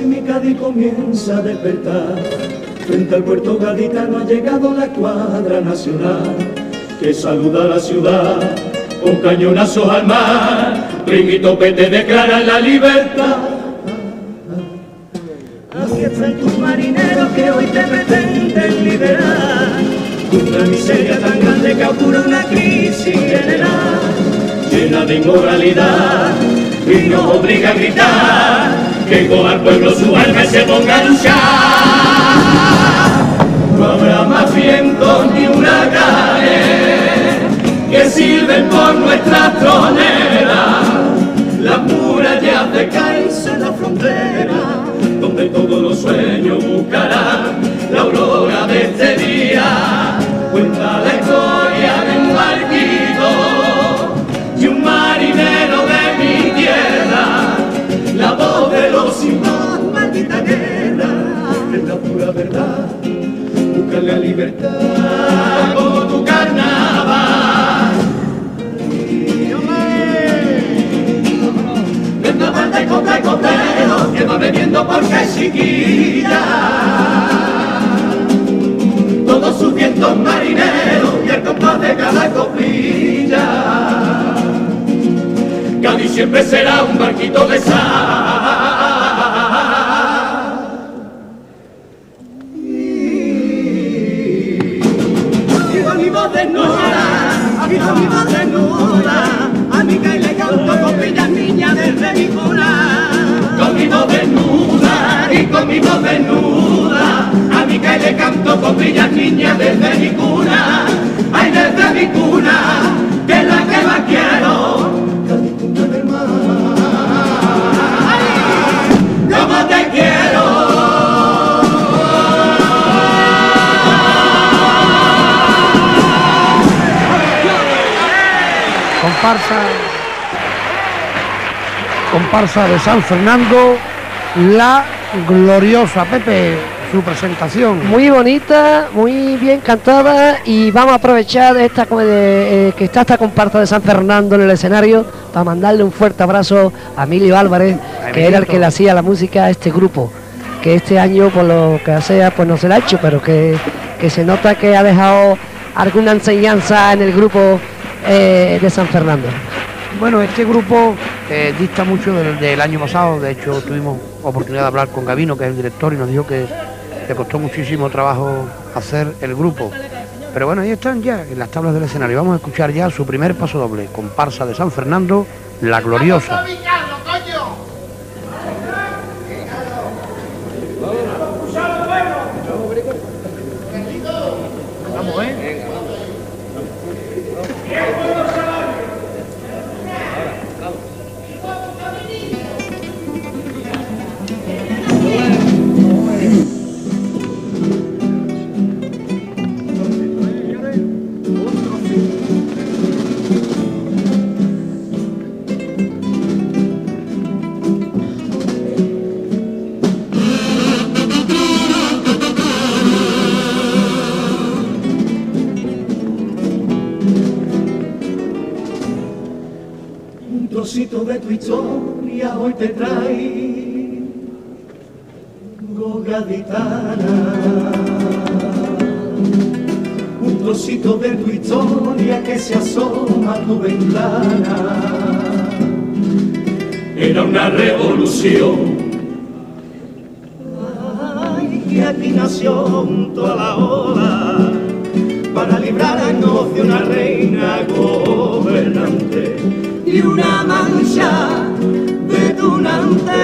mi Cádiz comienza a despertar. Frente al puerto gaditano ha llegado la escuadra nacional, que saluda a la ciudad con cañonazos al mar. Primito Pete declara la libertad. Aquí están tus marineros que hoy te pretenden liberar. Una miseria tan grande que ocurre una crisis general, llena de inmoralidad, y nos obliga a gritar que con al pueblo su alma se ponga a luchar. No habrá más vientos ni huracanes que sirven por nuestras troneras. Las murallas de caerse en la frontera, donde todos los sueños buscarán la aurora de este día. Cuenta la historia de un barquito y un marinero de mi tierra, la voz de los sin voz, maldita guerra, es la pura verdad, busca la libertad como tu carnaval. Carnaval de copa y copero, que va bebiendo porque es chiquilla, todos sus vientos marineros y el compás de cada copilla. Cádiz siempre será un barquito de sal. Y con mi voz desnuda, y con mi voz desnuda, a mi caí le canto copillas niña desde mi cuna. Con mi voz desnuda, y con mi voz desnuda, a mi caí le canto copillas niña desde mi cuna. Ay, desde mi cuna, que es la que más quiero. ¡Cómo te quiero! Comparsa de San Fernando, La Gloriosa. Pepe, su presentación. Muy bonita, muy bien cantada, y vamos a aprovechar que está esta comparsa de San Fernando en el escenario para mandarle un fuerte abrazo a Emilio Álvarez, que era el que le hacía la música a este grupo, que este año por lo que sea pues no se la ha hecho, pero que se nota que ha dejado alguna enseñanza en el grupo de San Fernando. Bueno, este grupo dista mucho del año pasado. De hecho, tuvimos oportunidad de hablar con Gabino, que es el director, y nos dijo que le costó muchísimo trabajo hacer el grupo. Pero bueno, ahí están ya en las tablas del escenario. Vamos a escuchar ya su primer paso doble, comparsa de San Fernando, La Gloriosa. Vamos, De tu historia hoy te traigo, gaditana, un trocito de tu historia que se asoma a tu ventana. Era una revolución, ay, que aquí nació toda la ola para librarnos de una reina gobernante y una mancha de tunante.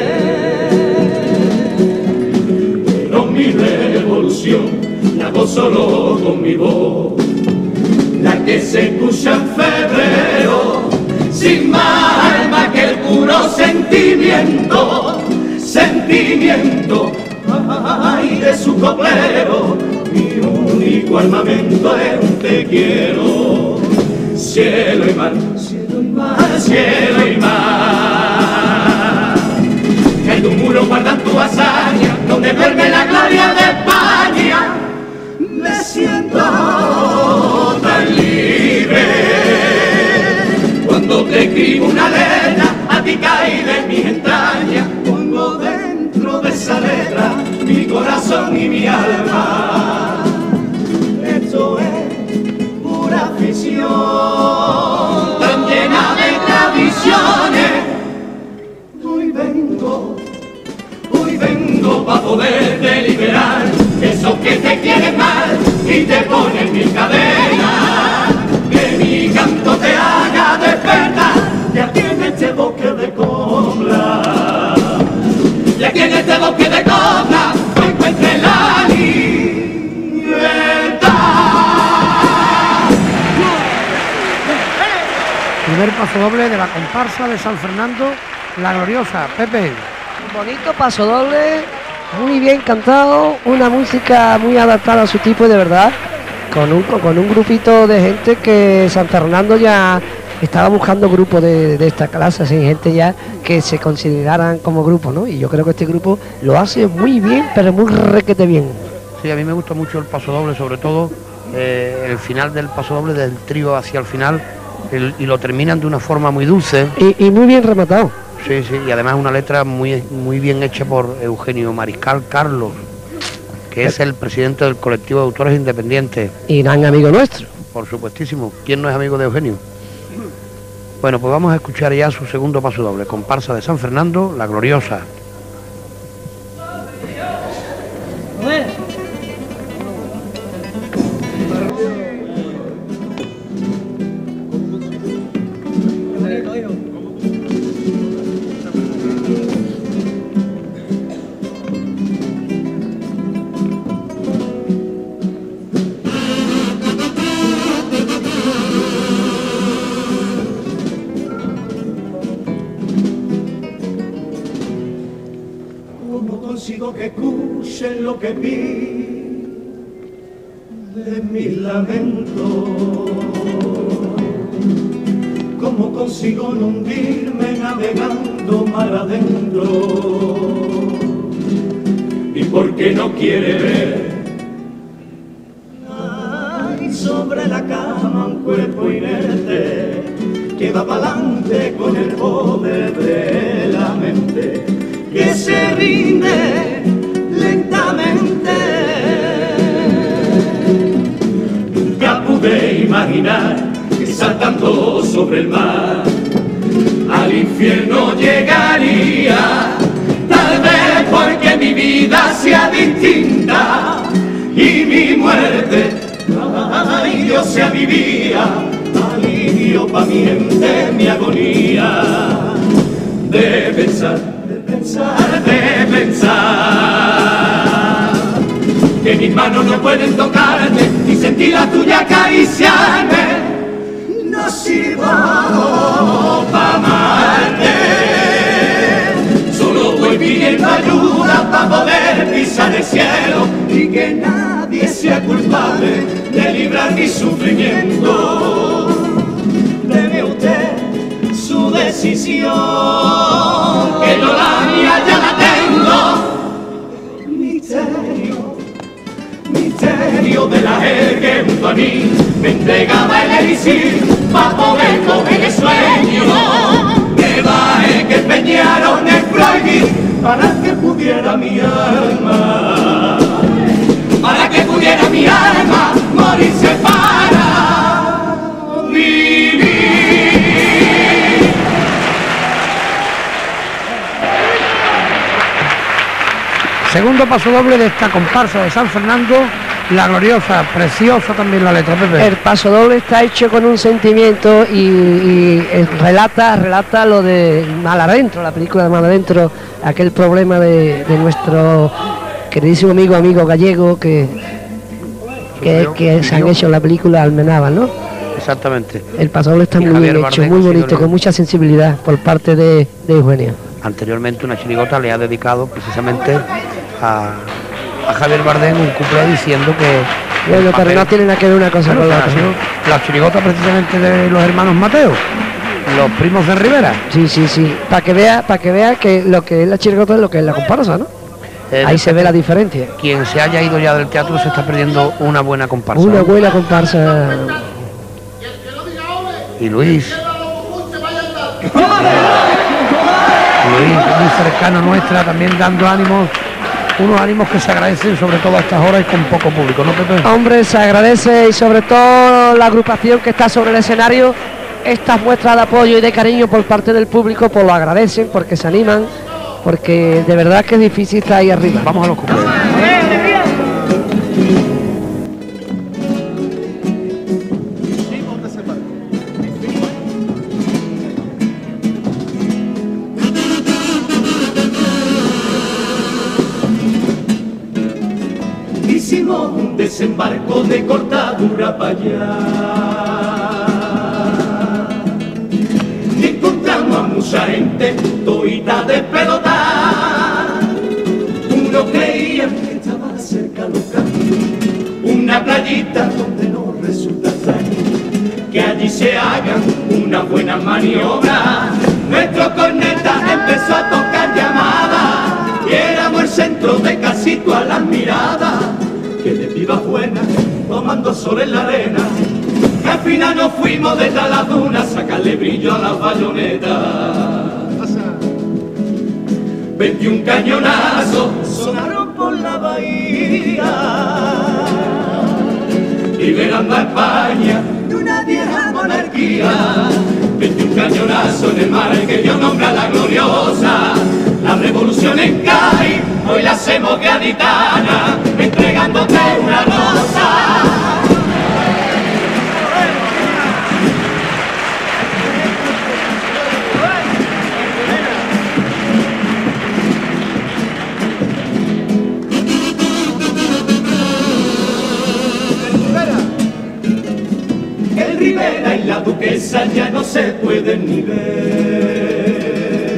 Pero mi revolución la hago solo con mi voz, la que se escucha en febrero, sin más alma que el puro sentimiento, sentimiento, ay, de su coplero. Mi único armamento es un te quiero, cielo y mar, cielo y mar, cielo y mar. Que tu muro guardan tu hazaña, donde duerme la gloria de España. Me siento tan libre cuando te escribo una letra, a ti caí de mis entrañas. Pongo dentro mi alma. Esto es pura afición, tan llena de tradiciones. Hoy vengo para poder deliberar esos que te quieren mal y te ponen mil cadenas. Que mi canto te haga despertar, y aquí en este bosque de copla, y aquí en este bosque de copla encuentre la libertad. Primer paso doble de la comparsa de San Fernando, La Gloriosa. Pepe. Bonito paso doble, muy bien cantado, una música muy adaptada a su tipo, de verdad, con un grupito de gente que San Fernando ya estaba buscando grupos de esta clase, así, gente ya que se consideraran como grupo, ¿no? Y yo creo que este grupo lo hace muy bien, pero muy requete bien. Sí, a mí me gusta mucho el paso doble, sobre todo el final del paso doble, del trío hacia el final, y lo terminan de una forma muy dulce. Y muy bien rematado. Sí, sí, y además una letra muy bien hecha por Eugenio Mariscal Carlos, que es el presidente del colectivo de autores independientes. Y gran amigo nuestro. Por supuestísimo. ¿Quién no es amigo de Eugenio? Bueno, pues vamos a escuchar ya su segundo paso doble, comparsa de San Fernando, La Gloriosa. Que escuchen lo que pide mi lamento. ¿Cómo consigo no hundirme navegando mar adentro? ¿Y por qué no quiere ver? Hay sobre la cama un cuerpo inerte que va pa'lante con el poder de la mente, que se rinde lentamente. Nunca pude imaginar que saltando sobre el mar al infierno llegaría, tal vez porque mi vida sea distinta y mi muerte, ay Dios, sea mi vía, alivio pa' mi mente, mi agonía de pensar que mis manos no pueden tocarme ni sentir la tuya acariciarme. No sirvo pa' amarte, solo voy pidiendo ayuda pa' poder pisar el cielo y que nadie sea culpable de librar mi sufrimiento. Deme usted su decisión, que yo la mía ya la tengo. Misterio de la gente que junto a mí me entregaba el elixir pa' poder coger el sueño. Que baje que empeñaron en prohibir para que pudiera mi alma, para que pudiera mi alma morirse para vivir. Segundo paso doble de esta comparsa de San Fernando, La Gloriosa. Preciosa también la letra, Pepe. El paso doble está hecho con un sentimiento y relata lo de Mal Adentro, la película de Mal Adentro, aquel problema de nuestro queridísimo amigo gallego que se han hecho en la película Almenábar, ¿no? Exactamente. El paso doble está muy bien hecho, muy bonito, con mucha sensibilidad por parte de Eugenio. Anteriormente una chirigota le ha dedicado precisamente a Javier Bardem un cuplé diciendo que... Bueno, pero no tiene nada que ver una cosa con la otra. La chirigota precisamente de los hermanos Mateo, los primos de Rivera. Sí, para que vea que lo que es la chirigota es lo que es la comparsa, ¿no? Ahí se ve la diferencia. Quien se haya ido ya del teatro se está perdiendo una buena comparsa. Una buena comparsa. Y Luis, muy cercano nuestra, también dando ánimos unos ánimos que se agradecen sobre todo a estas horas y con poco público, ¿no, Pepe? Hombre, se agradece y sobre todo la agrupación que está sobre el escenario, estas muestras de apoyo y de cariño por parte del público, pues lo agradecen porque se animan, porque de verdad que es difícil estar ahí arriba. Vamos a los cumpleaños. Hicimos un desembarco de cortadura para allá y encontramos a mucha gente toita de pelota. Uno creía que estaba cerca local, una playita donde no resulta extraño que allí se hagan una buena maniobra. Nuestro corneta empezó a tocar llamada y éramos el centro de casi todas las miradas, que de pibas buenas tomando sol en la arena, que al final nos fuimos desde la duna a sacarle brillo a las bayonetas. 21 cañonazos sonaron por la bahía, liberando a España de una vieja monarquía. 21 cañonazos en el mar que dio nombre a la gloriosa. La revolución en Cádiz, hoy la hacemos gaditana, entregándote una rosa. El Rivera y la Duquesa ya no se pueden ni ver.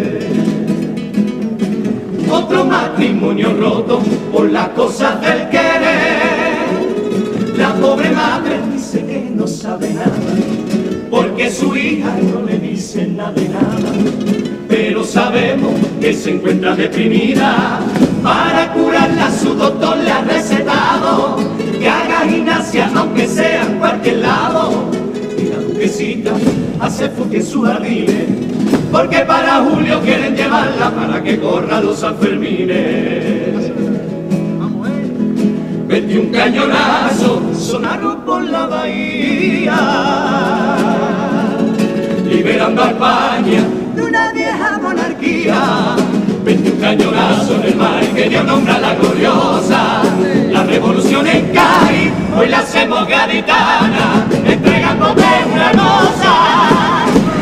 Otro matrimonio roto por las cosas del querer. La pobre madre dice que no sabe nada, porque su hija no le dice nada de nada. Pero sabemos que se encuentra deprimida. Para curarla su doctor le ha recetado que haga gimnasia aunque sea en cualquier lado. Y la duquesita hace fuque en su jardines, porque para julio quieren llevarla para que corra los Sanfermines. 21 cañonazos sonaron por la bahía, liberando a España de una vieja monarquía. 21 cañonazos en el mar que dio nombre a la gloriosa. La revolución en Cádiz, hoy la hacemos gaditana, entregándote una rosa.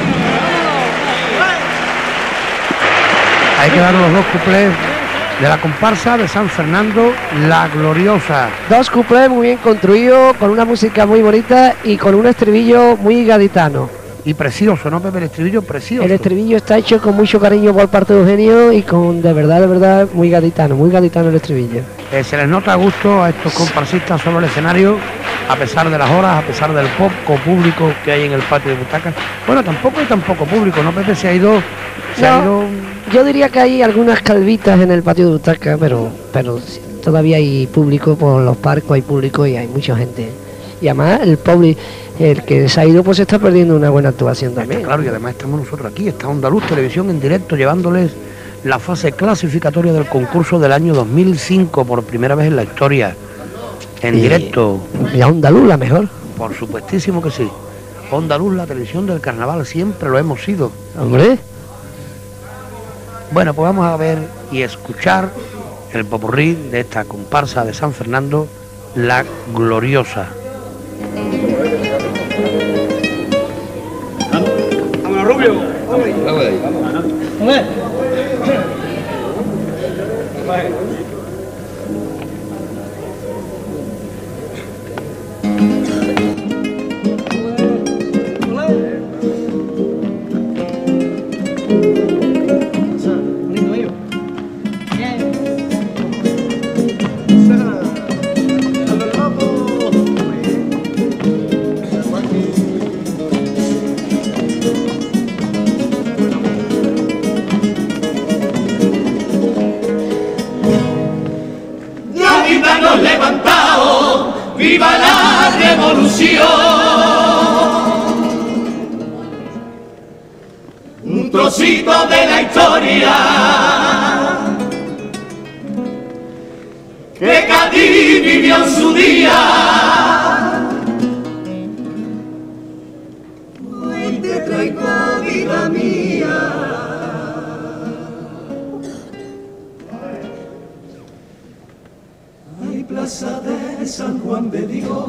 Hay que dar los dos cuplés de la comparsa de San Fernando, La Gloriosa. Dos cuplés muy bien construidos, con una música muy bonita y con un estribillo muy gaditano. Y precioso, ¿no, Pepe? El estribillo precioso. El estribillo está hecho con mucho cariño por parte de Eugenio y con de verdad, muy gaditano el estribillo. Se les nota a gusto a estos comparsistas sobre el escenario, a pesar de las horas, a pesar del poco público que hay en el patio de butacas. Bueno, tampoco hay tan poco público, ¿no, Pepe? Se ha ido... Yo diría que hay algunas calvitas en el patio de butacas, pero todavía hay público por los parcos, hay público y hay mucha gente. Y además el que se ha ido pues está perdiendo una buena actuación también. Claro, y además estamos nosotros aquí, está Onda Luz Televisión en directo llevándoles la fase clasificatoria del concurso del año 2005 por primera vez en la historia, en directo. Y a Onda Luz la mejor. Por supuestísimo que sí. Onda Luz, la televisión del carnaval, siempre lo hemos sido. Hombre. Bueno, pues vamos a ver y escuchar el popurrí de esta comparsa de San Fernando, La Gloriosa. ¡Vámonos, Rubio! ¡Vamos! Levantado, viva la revolución. Un trocito de la historia que Cádiz vivió en su día. Hoy te traigo, vida mía, hay plaza de San Juan de Dios,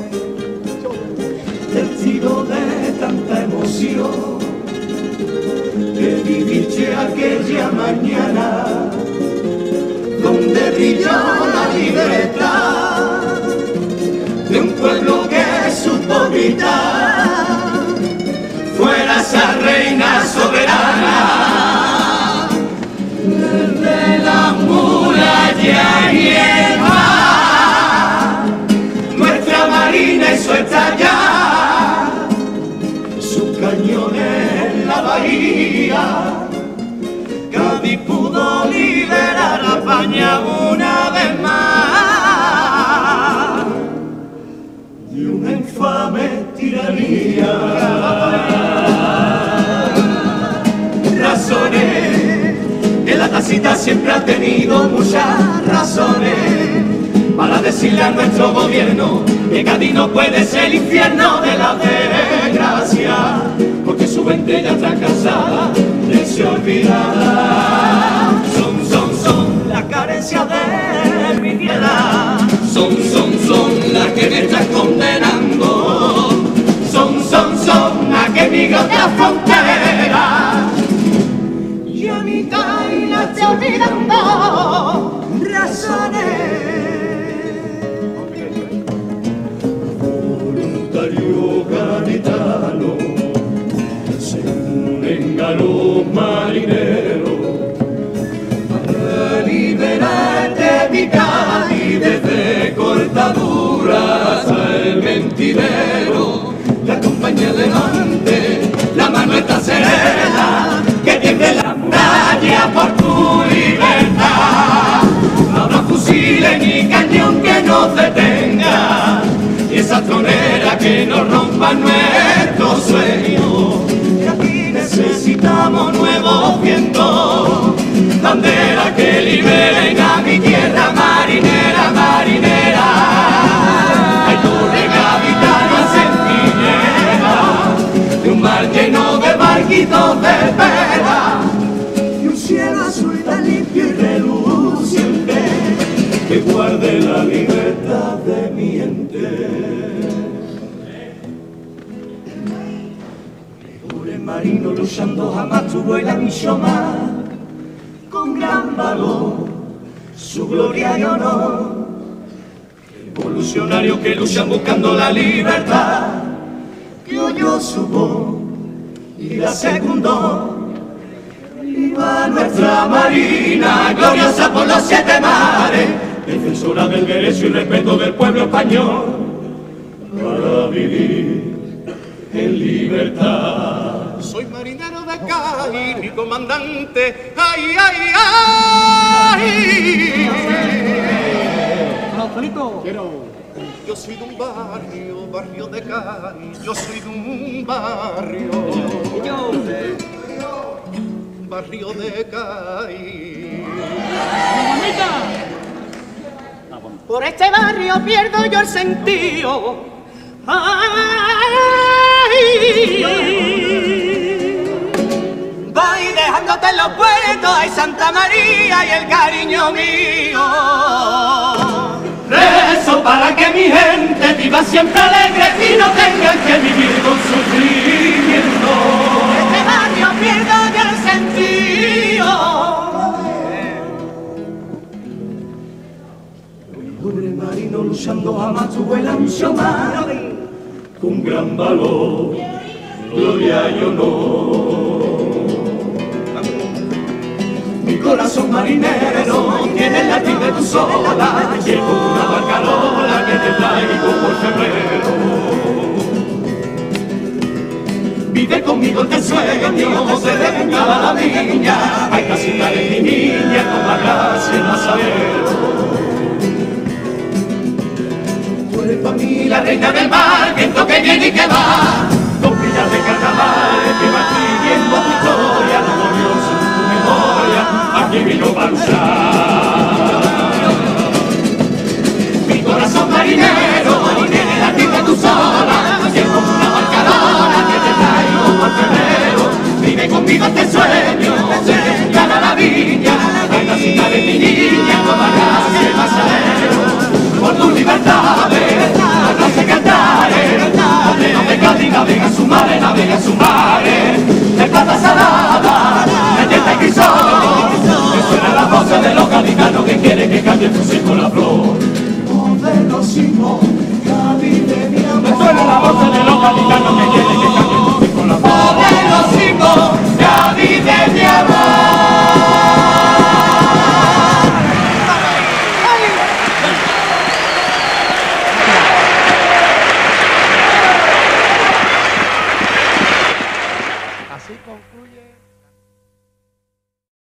testigo de tanta emoción que viviste aquella mañana donde brilló la libertad de un pueblo que supo gritar fuera esa reina soberana desde la muralla y el mar. Nuestra marina hizo estallar sus cañones en la bahía. Cádiz pudo liberar a España una vez más de una infame tiranía. Razones, en la tacita siempre ha tenido muchas razones para decirle a nuestro gobierno que Cádiz no puede ser el infierno de la desgracia, porque su gente ya está cansada de ser olvidada. Son las carencias de mi tierra, son las que me están condenando, son a que migra otra frontera y a mi país la estoy olvidando. Razones, voluntario gaditano se unen a los marineros para liberarte mi Cádiz desde Cortadura hasta el Mentidero. La compañía delante, la mano está serena, que tiende la muralla por tu libertad. No habrá fusiles ni cañón que nos detenga, y esa tronera que nos rompa nuestros sueños. Y aquí necesitamos nuevos vientos, bandera que liberen a mi tierra marinera, marinera. Hay torre capitana sencillera de un mar lleno de barquitos de vela y un cielo azul tan limpio y reluciente que guarde la libertad de mi ente. Mejores marinos luchando jamás tuvo el anchoma, con gran valor, su gloria y honor. Revolucionarios que luchan buscando la libertad, que oyó su voz y la secundó. Viva nuestra marina, gloriosa por los 7 mares, defensora del derecho y respeto del pueblo español, para vivir en libertad. Soy marinero de Cádiz, mi comandante, ay, ay, ay. Yo soy de un barrio, barrio de Cádiz, yo soy de un barrio, barrio de Cádiz. Por este barrio pierdo yo el sentido, ay. Voy dejándote en los puertos, ay Santa María y el cariño mío. Rezo para que mi gente viva siempre alegre y no tengan que vivir con sufrimiento. Este barrio pierdo ya el sentido. Pobre marino luchando jamás tuvo el ancho mar, con gran valor, gloria y honor. Mi corazón marinero tiene el latir de tu sola, llevo una barcarola que te traigo por febrero. Vive conmigo este sueño, se venga la viña, hay casita de mi niña, con la gracia el mazadero. Tú eres para mí la reina del mar, viento que viene y que va, con pillas de carnaval, que va escribiendo tu historia, lo glorioso en tu memoria, aquí vino para luchar. conmigo este sueño, gana la viña, en la cita de mi niña, como harás el masalero, por tu libertad.